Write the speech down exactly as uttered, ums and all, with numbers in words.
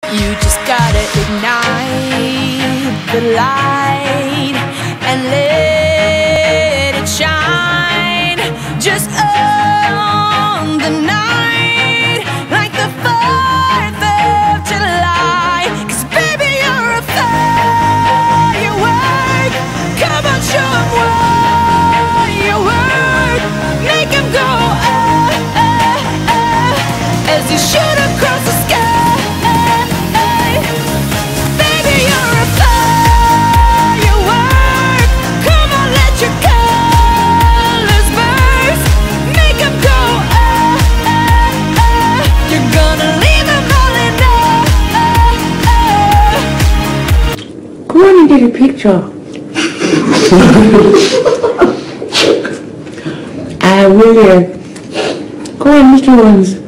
You just gotta ignite the light and let it shine. Just on the night, like the fourth of July. 'Cause baby, you're a firework. Come on, show 'em what you work. Make 'em go ah, ah, ah, as you shoot across the sky. Go on and get a picture. I will. Go on, little ones.